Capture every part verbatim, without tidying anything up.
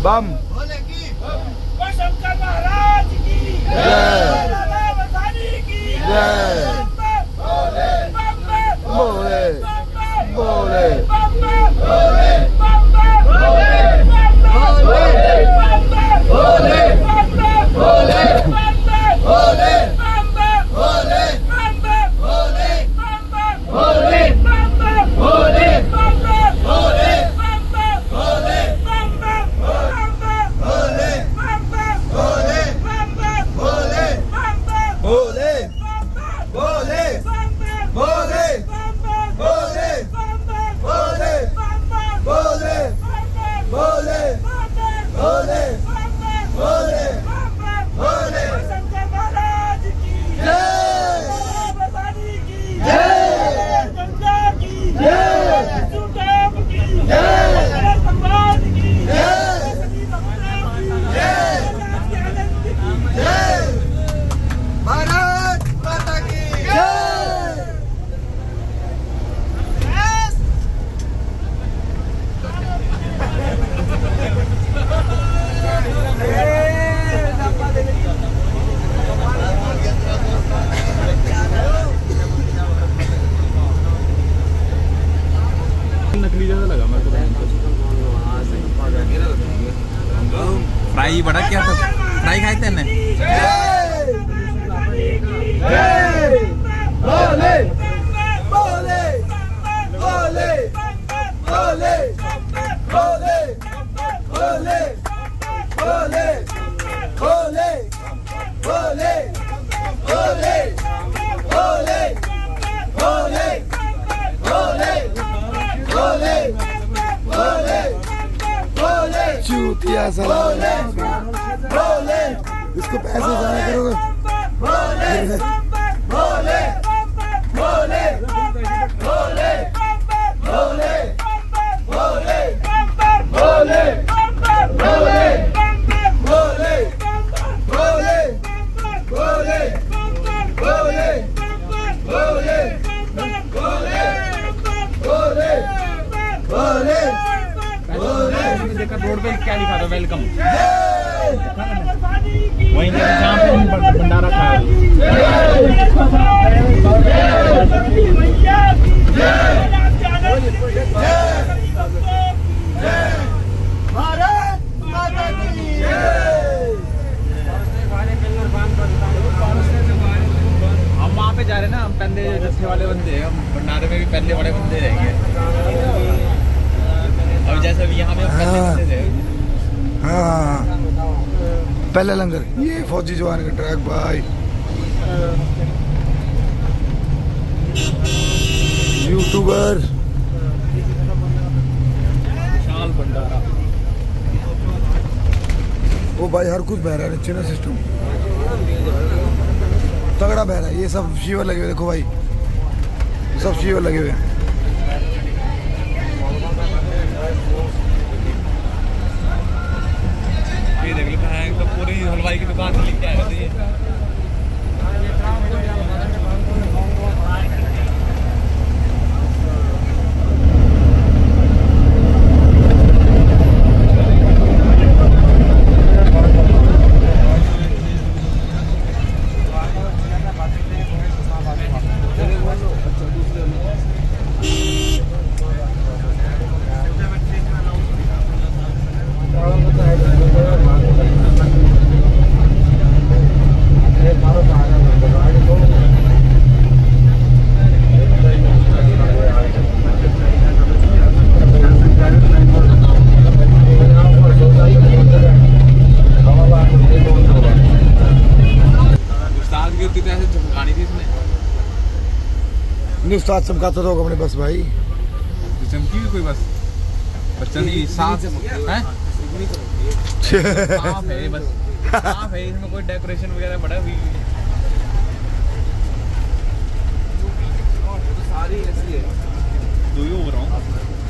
बम शंकर महाराज की जय, की जय। बोले बोले नकली जैसा लगा मेरे को। फ्राई बड़ा क्या था? फ्राई खाए थे ने? बोले बोले बोले बोले बोले बोले बोले बोले बोले बोले बोले बोले बोले बोले बोले बोले चूतिया बोले बोले इसको पैसे जाया करोगे बोले बोले बोले बोले बोले बोले बोले बोले बोले बोले बोले बोले बोले बोले बोले बोले देखा रोड पे क्या लिखा था? वेलकम। वहीं जहाँ पे हम भंडारा खाया। भारत माता की हम वहाँ पे जा रहे हैं ना, हम पहले जत्थे वाले बंदे हैं, हम भंडारे में भी पहले बड़े बंदे रहेंगे। अब जैसे भी यहाँ पे हम पहले बंदे थे। हाँ पहले लंगर। ये फौजी जवान का ट्रैक भाई, यूट्यूबर शाल भंडारा। वो भाई हर कुछ बह रहा है, नीचे ना सिस्टम तगड़ा बह रहा है। ये सब शीवर लगे हुए, देखो भाई सब शीवर लगे हुए हैं। ये देख लो तो पूरी हलवाई की दुकान से लेके आए थे ये। उस्ताद चमकाता तो अपने बस भाई चमकी भी कोई बस बच्चा नहीं साफ है साफ है बस साफ है, इसमें कोई डेकोरेशन वगैरह बड़ा भी सारी ऐसी है। दो ही हो रहा हूँ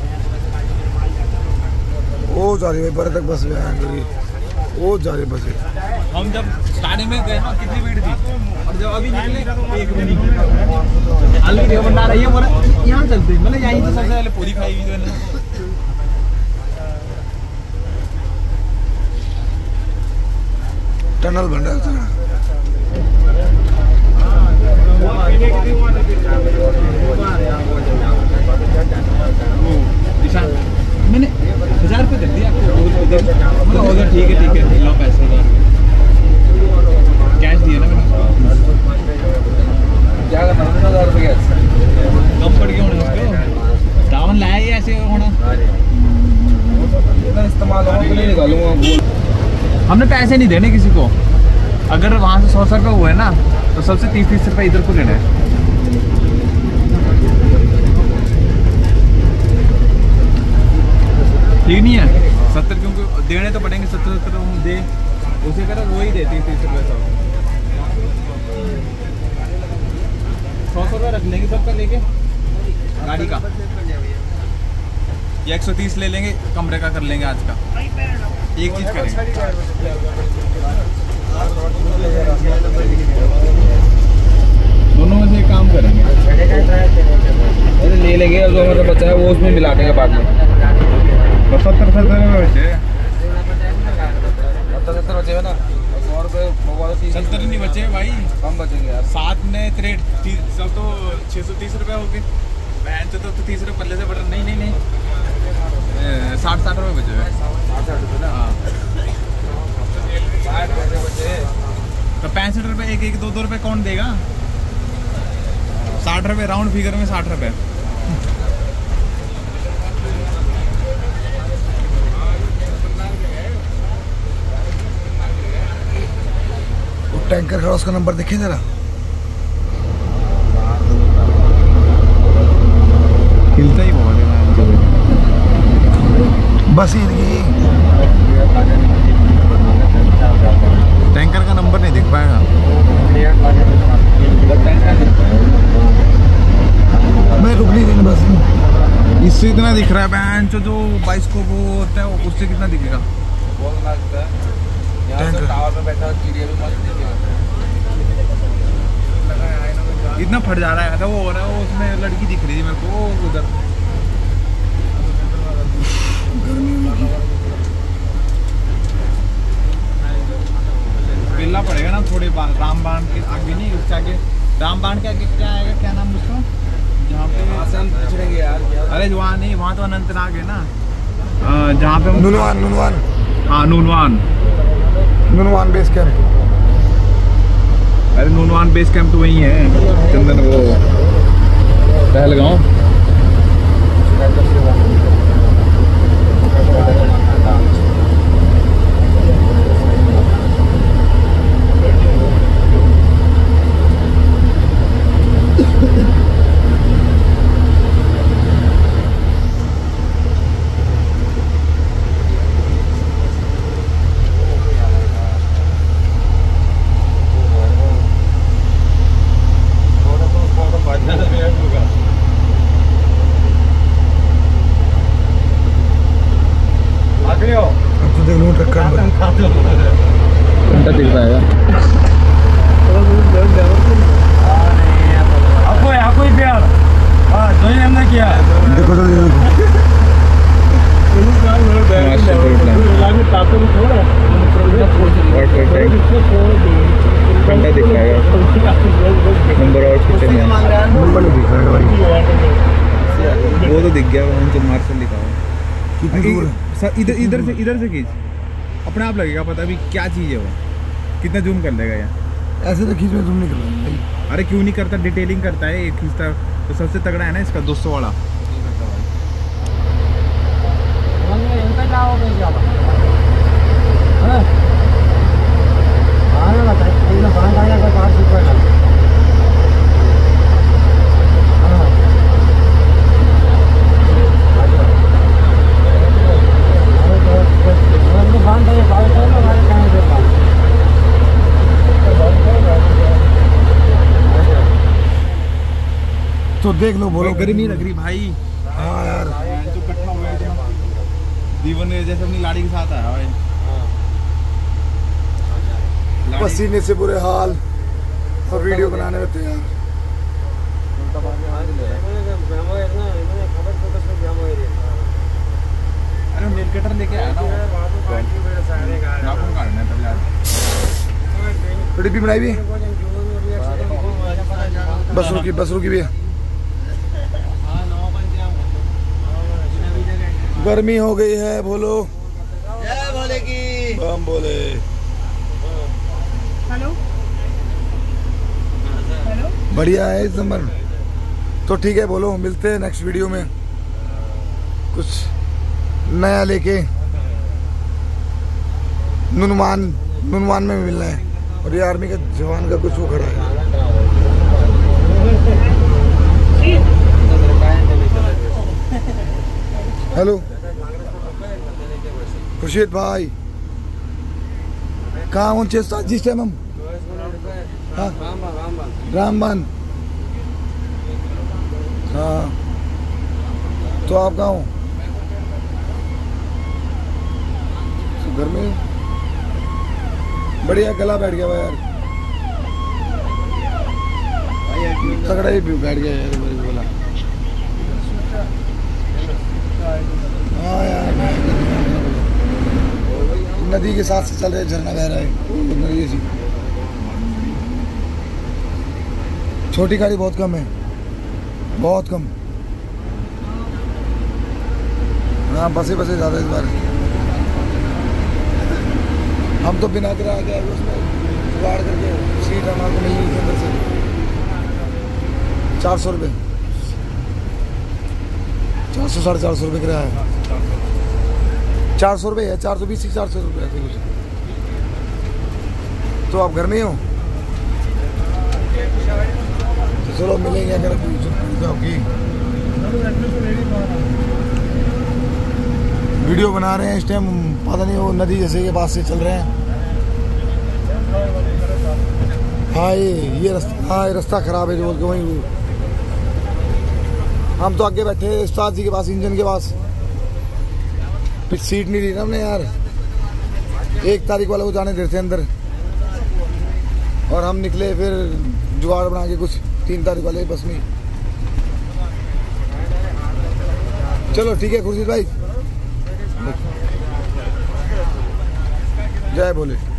वो जा रही है बड़े तक बस में वो जा रही बस। हम जब स्टार्टिंग में गए ना कितनी भीड़ थी और जब अभी निकले एक भी नहीं। आलू की बना रही है बोला यहाँ चलते मतलब यहीं तो सबसे पहले पूरी खाई हुई टनल बन रहा है तगड़ा। मैंने हजार रुपये दे दिया आपको, मतलब हो गया, ठीक है ठीक है, लो पैसे हजार कैश दिया ना मैंने। क्या करना है हजार रुपये कैश कम पड़ गया होना उसको, रावण लाया ही ऐसे होना, इस्तेमाल हो तो नहीं निकालूंगा। हमने पैसे नहीं देने किसी को, अगर वहाँ से सौ सौ रुपये हुए ना तो सबसे तीस तीस रुपये इधर को लेना है। ठीक नहीं है सत्तर, क्योंकि देने तो पड़ेंगे, सत्तर सत्तर हम दे उसे करें वही दे तीस तीस रुपये सब, सौ सौ रुपये रख लेंगे सबका लेके गाड़ी का, या एक सौ तीस ले लेंगे कमरे का कर लेंगे आज का, एक चीज़ करेंगे। दोनों में से एक काम करेंगे, अरे ले लेंगे जो हमारा बचा है वो उसमें मिला देंगे बाद में। सत्तर सत्तर में बचे सत्तर सत्तर बचे ना, सौ रुपये सत्तर नहीं बचे भाई, कम बचेंगे यार। सात ने त्रेट सब तो छः सौ तीस रुपये हो गए, बहन तो तो तीस रुपये पल्ले से बढ़, नहीं नहीं नहीं साठ साठ रुपये बचे हुए, साठ साठ रुपये ना, हाँ साठ बचे तो पैंसठ रुपये, एक एक दो दो रुपये कौन देगा, साठ रुपये राउंड फिगर में साठ रुपये। टैंकर खड़ा, उसका नंबर देखिए जरा, हिलता ही बहुत है बस ही नहीं। टैंकर का नंबर नहीं दिख पाएगा, मैं रुक नहीं रही बस, इससे इतना दिख रहा है बहन जो जो बाइस को वो होता है उससे कितना दिखेगा। टावर पे बैठा चिड़िया भी मस्त दिखेगा, इतना फट जा रहा है, ऐसा वो हो रहा है, वो उसमें लड़की दिख रही थी मेरे को उधर, मिलना पड़ेगा ना थोड़े रामबाण के आगे, नहीं उसके आगे, रामबाण के आगे क्या आएगा, क्या नाम उसका, जहाँ पे पिछड़ेंगे यार, अरे वहाँ नहीं, वहाँ तो अनंतनाग है ना, जहाँ पे नुनवान नुनवान हाँ नूनवान नुनवान बेस कैंप। अरे नूनवान बेस कैंप तो वही है चंदन, वो पहलगांव। घंटा दिख पाएगा आपको, आपको ही प्यार जो ही हमने किया देखो तो घंटा दिख पाएगा, नंबर और कितने नंबर नहीं दिख रहा है भाई, वो तो दिख गया, वहाँ से मार्शल लिखा हुआ। कितनी दूर है? इधर इधर से इधर से खींच, अपने आप लगेगा पता अभी क्या चीज़ है वो, कितना जूम कर लेगा यार, ऐसे तो खींच में जूम नहीं कर रहा। अरे क्यों नहीं करता, डिटेलिंग करता है, एक खींचता तो सबसे तगड़ा है ना इसका दो सौ वाला। तो देख लो, बोलो गर्मी लग रही भाई। हाँ यार, जो कटना हुआ है दीवन जैसे अपनी लाड़ी के साथ आया भाई, पसीने से बुरे हाल और वीडियो बनाने में तैयार। अरे नेल कटर लेके आया ना, नाखून काटना है तब यार। डिब्बी बनाई भी बस रुकी बस रुकी भी गर्मी हो गई है। बोलो जय भोले की। हम बोले हेलो हेलो बढ़िया है इस नंबर। तो ठीक है, बोलो मिलते हैं नेक्स्ट वीडियो में कुछ नया लेके। नुनवान नुनवान में मिलना है और ये आर्मी का जवान का कुछ वो खड़ा है। हेलो खुर्शीद भाई, कहाँ हो चेस्ता जिस टाइम हम? हाँ रामबन। हाँ तो आप कहाँ हो? घर में। बढ़िया, गला बैठ गया यार, तगड़ा ही बैठ गया यार मेरे को बोला। हाँ यार नदी के साथ से चल रहे, झरना बह रहा है नदी से। छोटी गाड़ी बहुत कम है, बहुत कम। हाँ बसें बसें ज़्यादा इस बार। हम तो बिना किराया गए उसमें जुगाड़ करके सीट हमारे को मिली अंदर से चार सौ रुपये चार सौ साढ़े चार सौ रुपये किराया है। चार सौ रुपये है, चार सौ बीस से चार सौ रुपये है कुछ। तो आप घर में ही हो? तो चलो मिलेंगे अगर होगी। वीडियो बना रहे हैं इस टाइम, पता नहीं वो नदी जैसे के पास से चल रहे हैं। हाँ ये ये रास्ता, हाँ ये रास्ता खराब है जो बोल के वहीं। हम तो आगे बैठे उस्ताद जी के पास, इंजन के पास। फिर सीट नहीं दी ना हमने यार, एक तारीख वाले को जाने देते अंदर और हम निकले फिर जुगाड़ बना के कुछ तीन तारीख वाले बस में। चलो ठीक है खुर्शीद भाई, जय बोले।